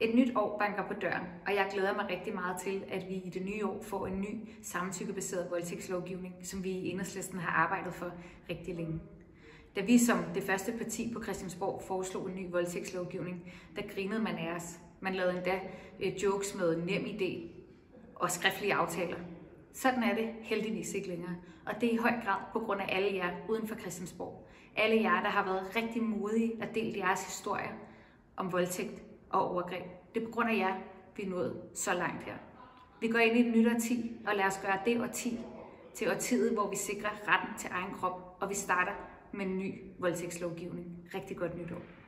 Et nyt år banker på døren, og jeg glæder mig rigtig meget til, at vi i det nye år får en ny samtykkebaseret voldtægtslovgivning, som vi i Enhedslisten har arbejdet for rigtig længe. Da vi som det første parti på Christiansborg foreslog en ny voldtægtslovgivning, der grinede man af os. Man lavede endda jokes med NemID og skriftlige aftaler. Sådan er det heldigvis ikke længere, og det er i høj grad på grund af alle jer uden for Christiansborg. Alle jer, der har været rigtig modige og delt jeres historier om voldtægt og overgreb. Det er på grund af jer, vi er nået så langt her. Vi går ind i et nyt årti, og lad os gøre det årti til årtiet, hvor vi sikrer retten til egen krop, og vi starter med en ny voldtægtslovgivning. Rigtig godt nytår.